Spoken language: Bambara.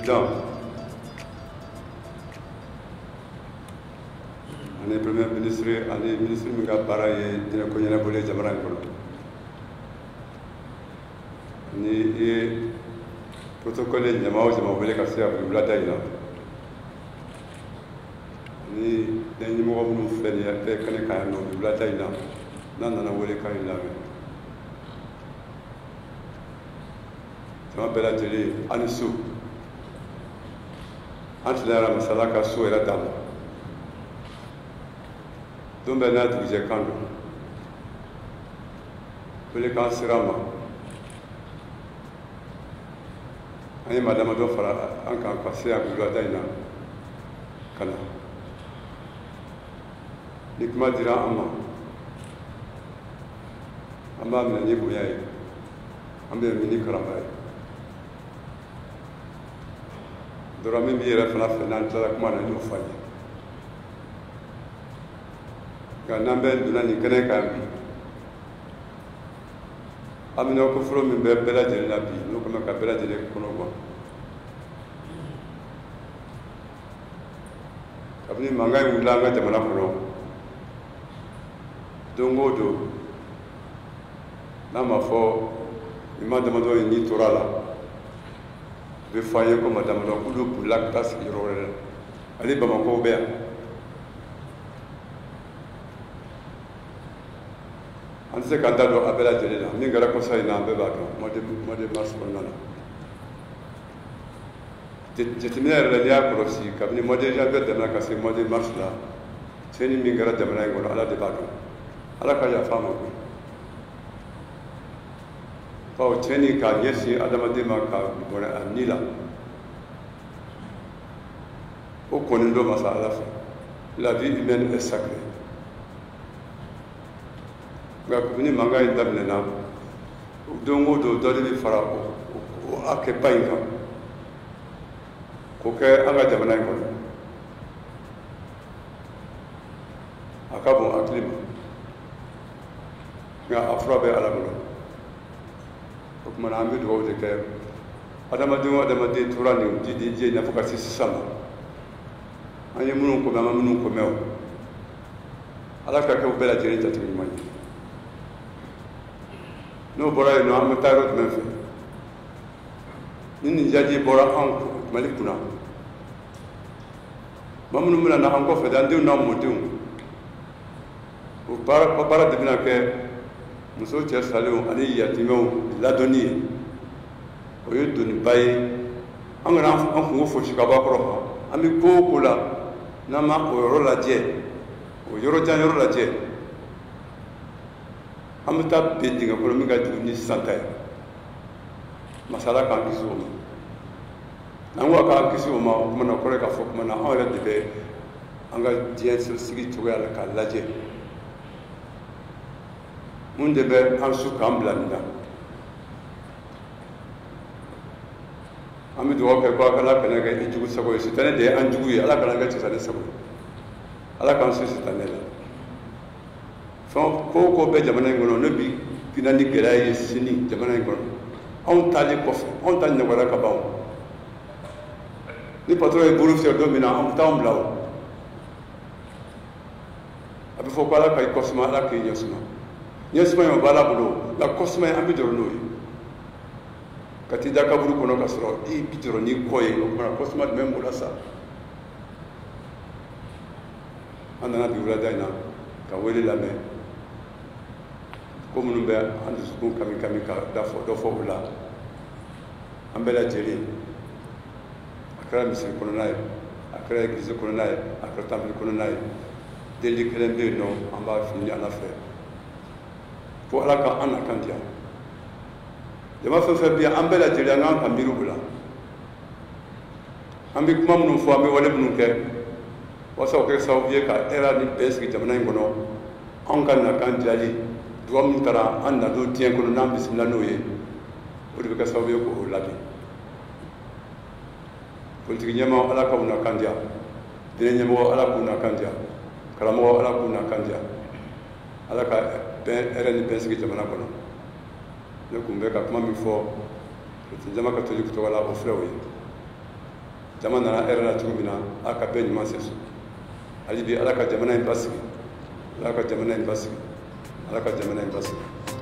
Président, ani Premier ministre ani ministre min ka baara ye diinɛ ko ɲɛnabɔli ye jamana in kɔnɔ ni i ye protocole ɲama o ɲama wele ka se a wulada in na ni ɲɛmɔgɔ minnu filɛ nin ye bɛɛ kɛnɛ kan yan nɔ wulada in na n'a nana wele kan in lamɛn jama bɛɛ lajɛlen ani su an tilara masala ka so yɛrɛ d'a ma don bɛɛ n'a dugujɛ kan don welekan sera ma an ye maa damadɔ fara an kan ka se a wulada in na ka na ni kuma dira an ma an b'a minɛ ni bonya ye an bɛ min ni karama ye dɔrɔn min b'i yɛrɛ fana fɛ n'an tilala kuma na n y'o fɔ an ye nka n'an bɛ donna nin kɛnɛ kan bi an bɛna ko fɔlɔ min bɛ bɛɛ lajɛlen na bi n'o kama ka bɛɛ lajɛlen kɔnɔ gan kabini mankan in wulila an ka jamana kɔnɔ don o don n'a ma fɔ i ma damadɔ ye n'i tora la u bɛ fɔ an ye ko ma damadɔ k'olu bolila ka taa sigi yɔrɔ wɛrɛ la hali bamakɔ bɛ yan an tɛ se k'an da don a bɛɛ lajɛlen na min kɛra kɔsa in na an bɛɛ b'a dɔn mois de mars kɔnɔna na jateminɛ yɛrɛ la n'i y'a kɔlɔsi kabini mois de janvier tɛmɛna ka se mois de mars la tiɲɛni min kɛra jamana in kɔnɔ ala de b'a dɔn ala ka yafa ma koyi bawo tiɲɛni k'a ɲɛsin adamaden ma ka bɔnɛ a ni la o kɔni don masa ala fɛ la vie humaine est sacrée nka ni mankan in daminɛna don o don dɔ de bɛ fara o hakɛba in kan k'o kɛ an ka jamana in kɔnɔ a ka bon hakili ma nka a fura bɛ ala bolo o tuma na an bɛ dugawu de kɛ adamaden o adamaden tora nin diɲɛ in na fo ka se sisan ma an ye minnu kɔmɛ an ma minnu kɔmɛ o ala ka kɛ u bɛɛ lajɛlen jatigi ɲuman ye n'o bɔra yen nɔ an bɛ taa yɔrɔ jumɛn fɛ ni nin jaji bɔra anw mali kunna maa minnu bɛna na an kɔfɛ de an denw n'an mɔdenw o baara de bɛna kɛ muso cɛ salenw ani yatimɛw ladɔnni ye o ye doniba ye an kana an kungo fosi ka bɔ a kɔrɔ an bɛ ko o ko la n'an ma o yɔrɔ lajɛ o yɔrɔ jan yɔrɔ lajɛ an bɛ taa ben dingɛ kɔnɔ min ka jugu ni sisan ta ye masala k'an kisi o ma n'an ko k'an kisi o ma o tuma na o kɔrɔ ye k'a fɔ tuma na anw yɛrɛ de bɛ an ka diɲɛ sigi cogoya la k'a lajɛ mun de bɛ an su k'an bila nin na an bɛ dugawu kɛ ko ala kana kɛ i jugu sago ye sitanɛ de ye an jugu ye ala kana kɛ sitanɛ sago ye ala k'an su sitanɛ la fɛn ko o ko bɛ jamana in kɔnɔ ne bi na ni gɛlɛya ye sini jamana in kɔnɔ anw taalen kɔfɛ anw ta ɲɔgɔnna ka ban ni patron ye bolo fiyɛ don min na an bɛ taa anw bila o a bɛ fɔ ko ala ka i kɔsuma ala k'i ɲɛsuma ɲɛsuma in o b'ala bolo nka kɔsuma in an bɛ jɔrɔ n'o ye ka t'i da kaburu kɔnɔ ka sɔrɔ i bi jɔrɔ n'i kɔ ye o kumana kɔsuma jumɛn b'o la sa an nana bi wulada in na ka wele lamɛn ko minnu bɛ an dusukun kami kami ka dɔ fɔ o la an bɛɛ lajɛlen a kɛra misiri kɔnɔna ye a kɛra egilizi kɔnɔna ye a kɛra tanbili kɔnɔna ye deli kelen bɛ yen nɔ an b'a fili ala fɛ fo ala ka an na kan diya jama fɛn fɛn bɛ yan an bɛɛ lajɛlen an k'an ka miiri o la an bɛ kuma minnu fɔ an bɛ wale minnu kɛ walasa o kɛ sababu ye ka hɛrɛ ni bɛn sigi jamana in kɔnɔ anw ka nakan diyali dugawu min taara an na don diɲɛ kɔnɔ n'an bisimila n'o ye o de bɛ kɛ sababu ye k'o labɛn politiki ɲɛmɔgɔ ala k'u nakan diya diinɛ ɲɛmɔgɔ ala k'u nakan diya karamɔgɔ ala k'u nakan diya ala ka hɛrɛ ni bɛn sigi jamana kɔnɔ ne tun bɛ ka kuma min fɔ jama katoliki tɔgɔ la o filɛ o ye jama nana hɛrɛ la cogo min na a ka bɛɛ ɲuman se so hali bi ala ka jamana in basigi ala ka jamana in basigi ala ka jamana in basigi